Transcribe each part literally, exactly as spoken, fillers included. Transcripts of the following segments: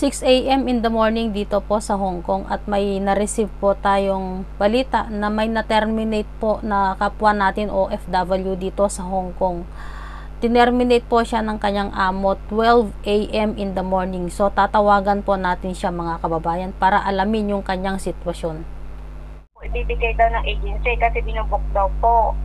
six A M in the morning dito po sa Hong Kong at may na-receive po tayong balita na may na-terminate po na kapwa natin O F W dito sa Hong Kong. Tinerminate po siya ng kanyang amo twelve A M in the morning. So tatawagan po natin siya mga kababayan para alamin yung kanyang sitwasyon. Ibibigay daw ng agency kasi binubok daw po.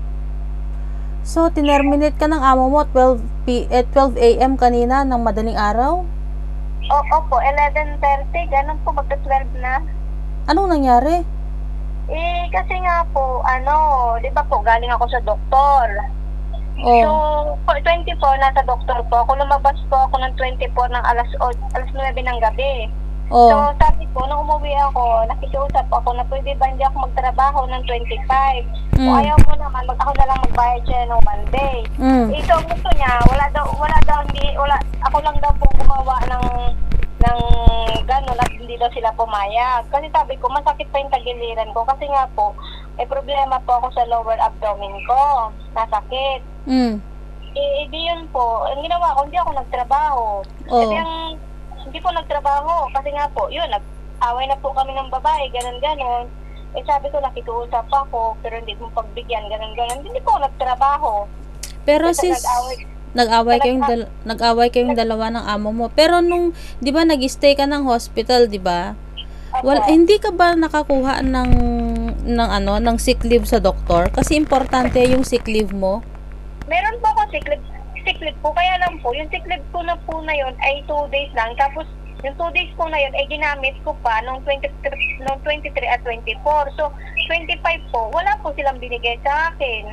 So tinerminate ka ng amo mo twelve A M kanina ng madaling araw? O, opo, eleven thirty, ganun po, magta-twelve na. Anong nangyari? Eh, kasi nga po, ano, di ba po, galing ako sa doktor. Oh. So, po, twenty-four, nasa doktor po ako. Lumabas po ako ng twenty-four ng alas, alas nine ng gabi. Oh. So, sabi ko, nung umuwi ako, nakikiusap ako na pwede ba hindi ako magtrabaho ng twenty-five. Mm. Kung ayaw mo naman, mag ako na lang magbayad siya ng one day. Mm. Eh, so, gusto niya, wala daw, wala daw, hindi, wala, ako lang daw po gumawa ng, ng gano'n at hindi daw sila pumayag. Kasi sabi ko, masakit pa yung tagiliran ko. Kasi nga po, may problema po ako sa lower abdomen ko. Nasakit. Mm. Eh, di yun po. Ang ginawa ko, hindi ako nagtrabaho. Oh. Kasi ang, hindi po nagtrabaho. Kasi nga po, yun, nag-away na po kami ng babae, ganun-ganon. Eh, sabi ko, nakikiusap ako, pero hindi mo pagbigyan, ganun-ganon. Hindi po nagtrabaho. Pero Kasi sis, nag-away. nag-away kayong dal- nag-away kayong dalawa ng amo mo. Pero nung 'di ba nag-stay ka ng hospital, 'di ba? Well, hindi ka ba nakakuha ng ng ano, ng sick leave sa doktor? Kasi importante yung sick leave mo. Meron po ako sick leave, sick leave po, kaya lang po, yung sick leave ko na po na yun ay two days lang. Tapos yung two days po na yun ay ginamit ko pa nung twenty-three, nung twenty-three at twenty-four. So twenty-five po, wala po silang binigay sa akin.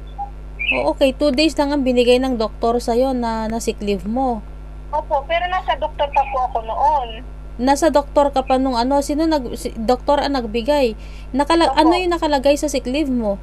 O okay, two days lang ang binigay ng doktor sa'yo na, na sick leave mo. Opo, pero nasa doktor pa po ako noon. Nasa doktor ka pa nung ano, sino nag, si, doktor ang nagbigay? Nakala, Opo. ano yung nakalagay sa sick leave mo?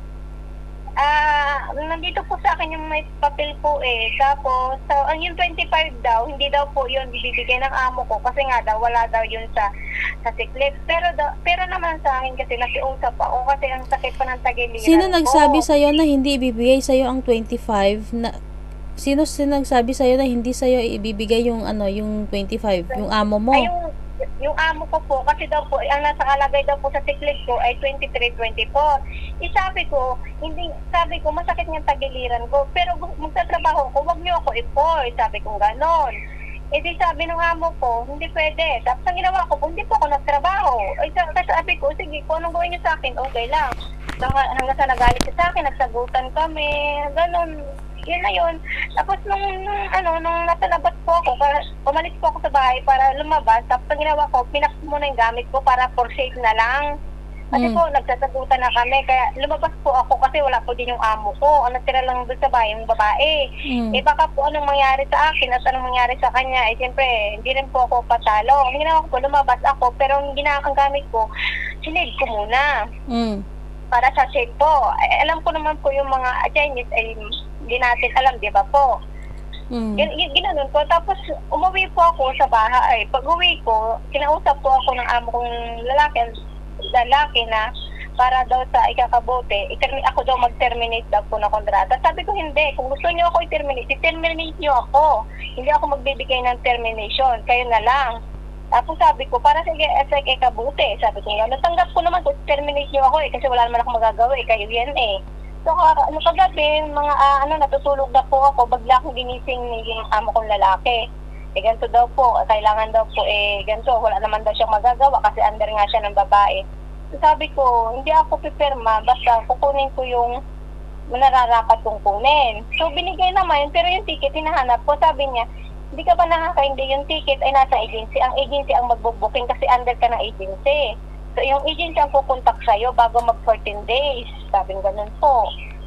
Ah, nandito po sa akin yung may papel po eh. Tapos, so, ang yung twenty-five daw, hindi daw po yun bibigay ng amo ko kasi nga daw, wala daw yun sa, sa sick leave. Pero, daw, pero naman sa akin kasi nakiusap ako kasi ang sakit pa ng tagiliran Sino ko. nagsabi sa'yo na hindi ibibigay sa'yo ang twenty-five na sino sinagsabi sa'yo na hindi sa'yo ibibigay yung ano, yung twenty-five, yung amo mo? Ay, yung, yung amo ko po, kasi daw po, ang nasa kalagay daw po sa sick leave ko ay twenty-three, twenty-four. Eh, sabi ko, hindi, sabi ko, masakit ng tagiliran ko, pero magtatrabaho ko, wag niyo ako i-for, sabi ko ganon. Eh, di sabi ng amo ko, hindi pwede. Tapos ang ginawa ko, hindi po ako nagtrabaho. Eh, sabi ko, sige, kung anong gawin niyo sa akin, okay lang. Hanggang sa nagalit siya sa akin, nagsagutan kami, ganon. Yun na yun. Tapos nung, nung ano, nung nasa labas po ako, para, umalis po ako sa bahay para lumabas. Tapos ang ginawa ko, pinak mo na yung gamit ko para for safe na lang. Kasi Mm. po, nagsasagutan na kami. Kaya lumabas po ako kasi wala po din yung amo ko. Ang natira lang doon sa bahay, yung babae. Mm. Eh baka po anong mangyari sa akin at anong mangyari sa kanya. Eh siyempre, hindi rin po ako patalo. Ang ginawa ko, lumabas ako. Pero ang ginawa ang gamit ko, sinave ko muna. Mm. Para sa safe po. Eh, alam ko naman po yung mga Chinese ay hindi natin alam, di ba po? Mm. Gin, gin, ginanon ko. Tapos, umuwi po ako sa bahay. Pag uwi ko, kinausap po ako ng amo kong lalaki, lalaki na para daw sa ikakabote, itermi, ako daw mag-terminate daw po na kontrata. Sabi ko, hindi. Kung gusto niyo ako i-terminate, i-terminate niyo ako. Hindi ako magbibigay ng termination. Kayo na lang. Tapos sabi ko, para sa ikakabote, sabi ko, natanggap ko naman kung terminate niyo ako eh, kasi wala naman ako magagawa eh, kayo yan eh. So, ano kagabi, mga uh, ano, natutulog na po ako, bagla akong ginising yung amo kong lalaki. Eh, ganito daw po, kailangan daw po, eh, ganito, wala naman daw siyang magagawa kasi under nga siya ng babae. So, sabi ko, hindi ako pipirma, basta kukunin ko yung nararapat kong kunin. So, binigay naman, pero yung ticket, hinahanap ko, sabi niya, hindi ka ba nakakaindi yung ticket ay nasa agency? Ang agency ang magbubuking kasi under ka ng agency. So, yung agency ang pupuntak sa'yo bago mag fourteen days. Sabi ng ganun po.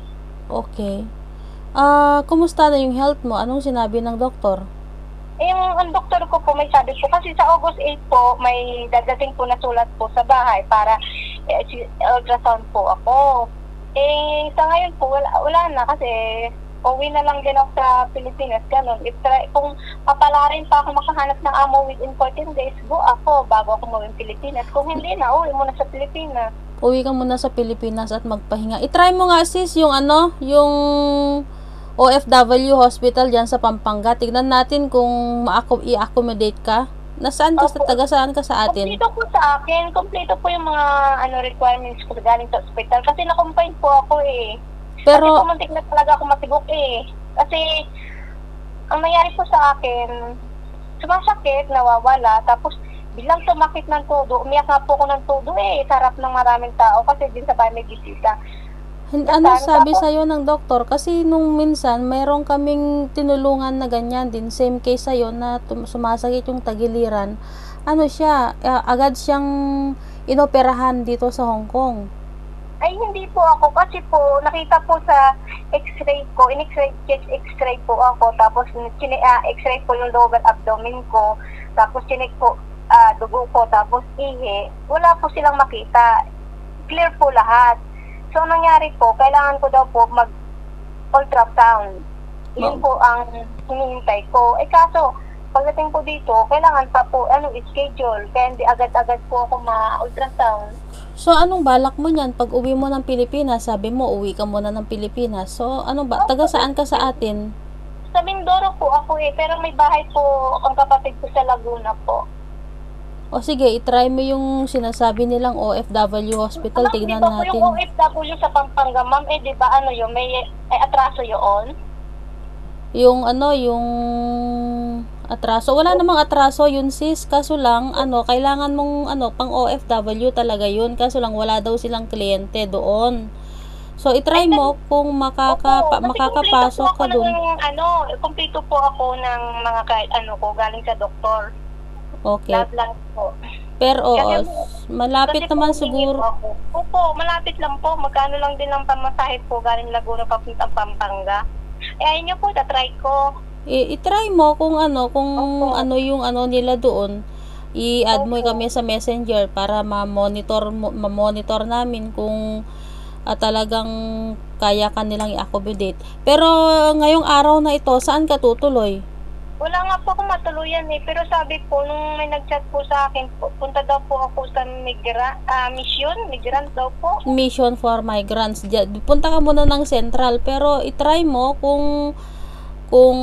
Okay. Ah, uh, kumusta na yung health mo? Anong sinabi ng doktor? Eh, yung ang doktor ko po may sabi po, kasi sa August eight po, may dadating po na sulat po sa bahay para eh, ultrasound po ako. Eh, sa ngayon po, wala, wala na kasi uwi na lang din ako sa Pilipinas, ganun. If try, kung papalarin pa ako makahanap ng amo within fourteen days, go ako bago ako mawin Pilipinas. Kung hindi na, uwi muna sa Pilipinas. Uwi ka muna sa Pilipinas at magpahinga. I-try mo nga sis yung ano, yung O F W hospital dyan sa Pampanga. Tignan natin kung ma-accommodate ka. Nasaan ka sa Opo. taga saan ka sa atin? Kompleto po sa akin. Kompleto po yung mga ano requirements ko galing sa ospital. Kasi na-confine po ako eh. Kasi Pero pumuntik na talaga ako matibok eh. Kasi ang nangyari po sa akin, sumasakit, nawawala, tapos bilang sumakit ng todo, umiyak nga po ako ng todo eh, sa harap ng maraming tao kasi din sa bahay may bisita. hin- ano Nasaan sabi tapos- sa'yo ng doktor? Kasi nung minsan, mayroon kaming tinulungan na ganyan din. Same case sa'yo na tum- sumasakit yung tagiliran. Ano siya, ah, agad siyang inoperahan dito sa Hong Kong. Ay, hindi po ako kasi po, nakita po sa x-ray ko, in-x-ray, chest x-ray po ako, tapos chine, ah, x-ray po yung lower abdomen ko, tapos chinek po ah, dugo ko, tapos ihi, wala po silang makita. Clear po lahat. So, ang nangyari po, kailangan ko daw po mag-ultrasound. Yun po ang hinihintay ko. Eh kaso, pagdating po dito, kailangan pa po, ano, schedule. Kaya hindi agad-agad po ako ma-ultrasound. So, anong balak mo niyan? Pag uwi mo ng Pilipinas, sabi mo, uwi ka muna ng Pilipinas. So, ano ba? Taga saan ka sa atin? Sa Mindoro po ako eh, pero may bahay po ang kapatid ko sa Laguna po. O sige, itry mo yung sinasabi nilang O F W hospital. Ma'am, Tignan di ba po natin. yung O F W sa Pampanga, ma'am, eh, di ba ano yun, may ay, atraso yun? Yung ano, yung atraso. Wala namang atraso yun sis. Kaso lang, ano, kailangan mong ano, pang O F W talaga yun. Kaso lang, wala daw silang kliyente doon. So, itry mo kung makaka, pa, Opo, kasi makakapasok kumpleto po ka ako doon. ng, ano, kumpleto po ako ng mga kahit ano ko, galing sa doktor. Okay. Lahat lang po. Pero, oo, Kasi- malapit Kasi naman po, siguro. humingi po ako. Opo, malapit lang po. Magkano lang din ang pamasahe po galing Laguna papuntang Pampanga. Eh, ayun nyo po, tatry ko. I- itry mo kung ano, kung Opo. ano yung ano nila doon. I-add mo Opo. kami sa Messenger para ma-monitor mo, ma-monitor namin kung ah, talagang kaya ka nilang i-accommodate. Pero ngayong araw na ito, saan ka tutuloy? Wala nga po akong matuluyan eh. Pero sabi po, nung may nag-chat po sa akin, pu- punta daw po ako sa migra, ah, mission, migrant daw po. Mission for Migrants. Diya- Punta ka muna ng Central, pero itry mo kung kung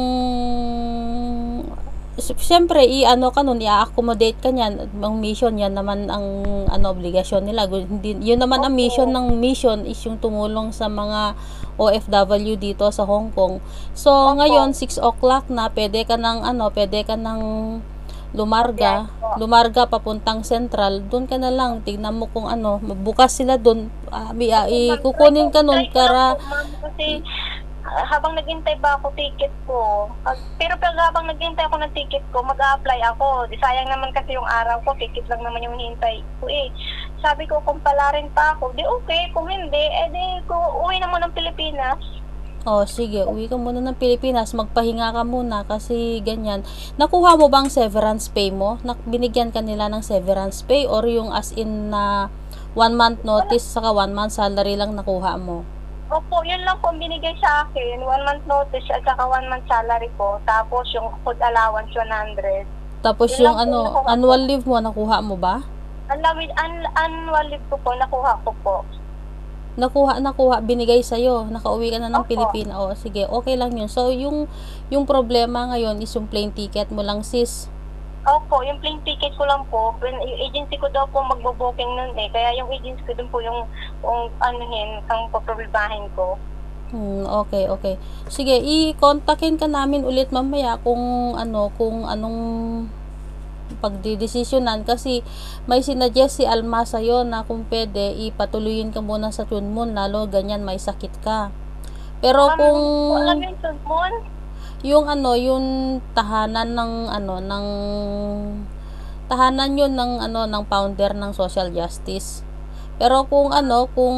s- syempre i-ano ka nun, i-accommodate ka niyan. Ang mission yan naman ang ano obligasyon nila. Gu- Hindi, yun naman ang Opo. mission ng mission is yung tumulong sa mga O F W dito sa Hong Kong. So Opo. ngayon six o'clock na, pwede ka ng ano, pwede ka ng lumarga, Yes po. lumarga papuntang Central. Doon ka na lang, tignan mo kung ano, bukas sila doon. Ah, bi- ah, ikukunin ka nun Try ko lang para po, ma'am, kasi ah, habang naghintay ba ako ticket ko. Pag- Pero pag habang naghintay ako ng ticket ko, mag-a-apply ako. Di sayang naman kasi yung araw ko, ticket lang naman yung hinintay ko eh. Sabi ko, kung pala rin pa ako, di okay. Kung hindi, eh di ko uwi na mo ng Pilipinas. oh, sige, uwi ka muna ng Pilipinas, magpahinga ka muna kasi ganyan. Nakuha mo bang severance pay mo? Nak binigyan ka nila ng severance pay or yung as in na one month notice saka one month salary lang nakuha mo? Opo, yun lang po ang binigay sa akin. One month notice at saka one month salary ko. Tapos yung food allowance, one hundred. Tapos Yun yung lang po ano, nakuha ko. annual leave mo, nakuha mo ba? Annual, an- annual leave ko po, nakuha ko po. Nakuha, nakuha, binigay sa'yo. Nakauwi ka na ng Opo. Pilipinas. O, sige, okay lang yun. So, yung, yung problema ngayon is yung plane ticket mo lang, sis. Opo, yung plane ticket ko lang po. Yung agency ko daw po magbo-booking nun eh. Kaya yung agency ko dun po yung, yung anuhin, ang poproblemahin ko. Hmm, okay, okay. Sige, i-kontakin ka namin ulit mamaya kung ano, kung anong pagdidesisyonan kasi may sinuggest si Alma sa'yo na kung pwede ipatuloyin ka muna sa Chunmun lalo ganyan may sakit ka. Pero Ma'am, kung alam mo yung Sunmon? yung ano, yung tahanan ng ano, ng tahanan yun ng ano, ng founder ng social justice. Pero kung ano, kung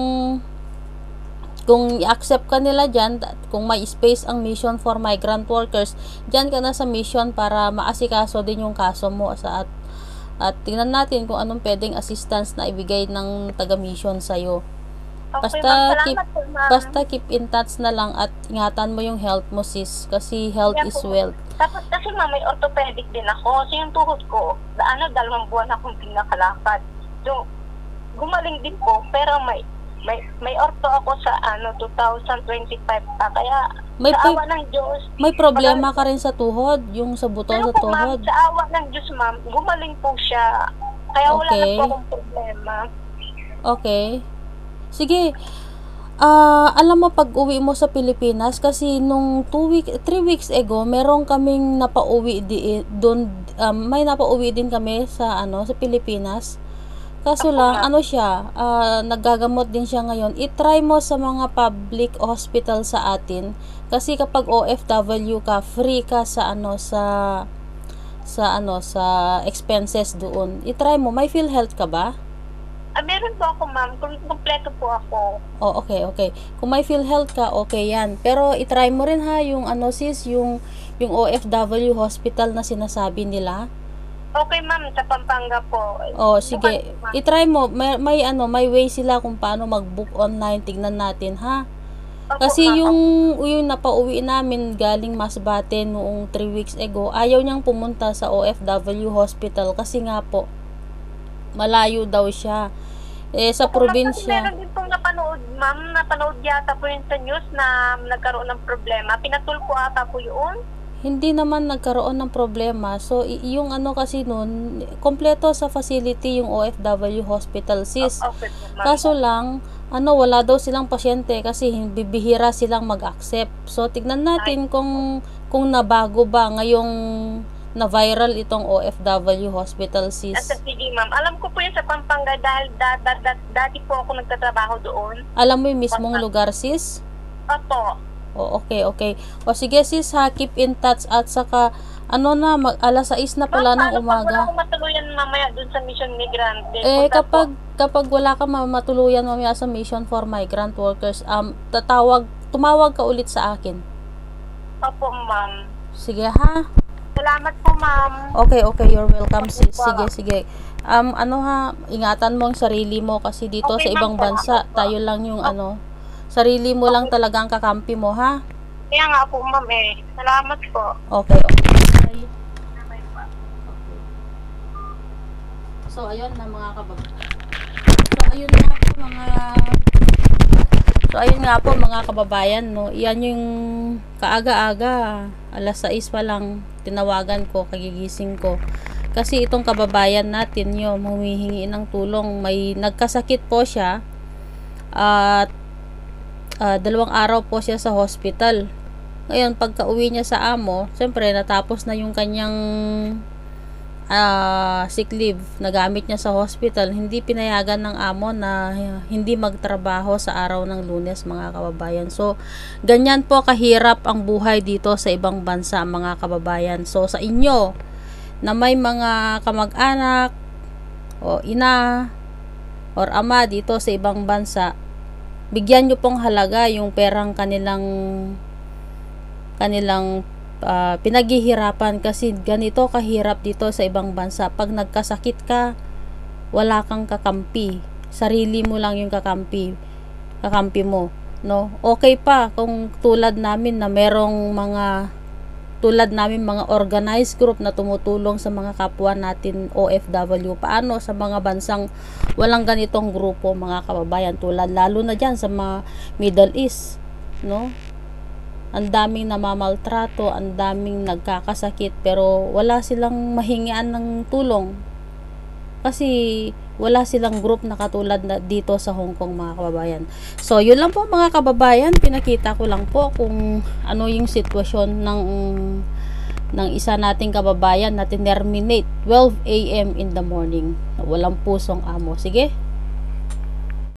kung i-accept ka nila dyan, kung may space ang mission for migrant workers, dyan ka na sa mission para maasikaso din yung kaso mo sa at, at tingnan natin kung anong pwedeng assistance na ibigay ng taga-mission sa'yo. Okay, Basta ma'am. keep, Salamat po, ma'am. basta keep in touch na lang at ingatan mo yung health mo sis, kasi health Yeah is po. wealth. Tapos kasi ma'am, may orthopedic din ako. So yung tuhod ko, da, ano, dalawang buwan akong pinakalakad. So, gumaling din po, pero may may may ortho ako sa ano two thousand twenty-five pa. Kaya May, sa may, awa ng Diyos. may problema ka rin sa tuhod? Yung sa buto Pero sa po ma'am, tuhod? sa awa ng Diyos ma'am, gumaling po siya. Kaya wala na Okay. po akong problema. Okay. Sige. Ah, alam mo pag uwi mo sa Pilipinas kasi nung two week, three weeks ago, meron kaming napauwi di doon, um, may napauwi din kami sa ano sa Pilipinas. Kaso Opo, lang ma'am. ano siya, ah, naggagamot din siya ngayon. I-try mo sa mga public hospital sa atin kasi kapag O F W ka, free ka sa ano sa sa ano sa expenses doon. I-try mo. May PhilHealth ka ba? Ah, meron po ako ma'am, Kum- kumpleto po ako. Oh, okay, okay. Kung may PhilHealth ka, okay yan. Pero i-try mo rin ha, yung ano sis, yung, yung O F W hospital na sinasabi nila. Okay ma'am, sa Pampanga po. Oh, sige. Bukas, ma'am. I-try mo. May, may ano, may way sila kung paano mag-book online. Tignan natin ha. Opo, Kasi ma'am. yung, yung napauwi namin galing Masbate noong three weeks ago, ayaw niyang pumunta sa O F W hospital kasi nga po, malayo daw siya. Eh, sa Opo, ma'am, kasi probinsya. meron din pong napanood ma'am, napanood yata po yun sa news na nagkaroon ng problema. Pinatul po ata po yun. Hindi naman nagkaroon ng problema. So, i- yung ano kasi nun, kompleto sa facility yung O F W hospital, sis. Okay po ma'am. Kaso lang, ano, wala daw silang pasyente kasi bibihira silang mag-accept. So, tignan natin kung kung nabago ba ngayong na-viral itong O F W hospital, At sis. sige ma'am, alam ko po yun sa Pampanga dahil da, da, da, dati po ako nagtatrabaho doon. Alam mo yung mismong lugar, sis? Opo. O, okay, okay. O, sige, sis, ha, keep in touch at saka, ano na, mag, alas sais na pala ng Ma'am, paano pag wala umaga. akong matuluyan mamaya doon sa Mission Migrante? Eh, Punta kapag, po. kapag wala ka ma- matuluyan mamaya sa Mission for Migrant Workers, um, tatawag, tumawag ka ulit sa akin. Opo ma'am. Sige, ha? Salamat po ma'am. Okay, okay, you're welcome, sis. po. Sige, sige. Um, ano ha, ingatan mo ang sarili mo kasi dito Okay, sa ibang ma'am. bansa, Salamat po. tayo lang yung ano, sarili mo lang talaga ang kakampi mo, ha? Kaya nga po ma'am eh. Salamat po. Okay, okay. Bye. So, ayun na mga kababayan. So, ayun nga po mga So, ayun nga po mga kababayan, no. Iyan yung kaaga-aga. alas sais pa lang tinawagan ko, kagigising ko. Kasi itong kababayan natin, yung humihingi ng tulong, may nagkasakit po siya. At uh, dalawang araw po siya sa hospital. Ngayon, pagka uwi niya sa amo, siyempre natapos na yung kanyang uh, sick leave na gamit niya sa hospital. Hindi pinayagan ng amo na hindi magtrabaho sa araw ng Lunes, mga kababayan. So, ganyan po kahirap ang buhay dito sa ibang bansa, mga kababayan. So, sa inyo na may mga kamag-anak o ina or ama dito sa ibang bansa, bigyan nyo pong halaga yung perang kanilang kanilang uh, pinaghihirapan kasi ganito kahirap dito sa ibang bansa. Pag nagkasakit ka, wala kang kakampi. Sarili mo lang yung kakampi. Kakampi mo, no? Okay pa kung tulad namin na merong mga tulad namin mga organized group na tumutulong sa mga kapwa natin O F W. Paano sa mga bansang walang ganitong grupo, mga kababayan, tulad lalo na dyan sa mga Middle East, no? Ang daming namamaltrato, ang daming nagkakasakit, pero wala silang mahingian ng tulong kasi wala silang group na katulad na dito sa Hong Kong, mga kababayan. So, yun lang po mga kababayan, pinakita ko lang po kung ano yung sitwasyon ng ng isa nating kababayan na tinerminate twelve A M in the morning. Walang pusong amo. Sige.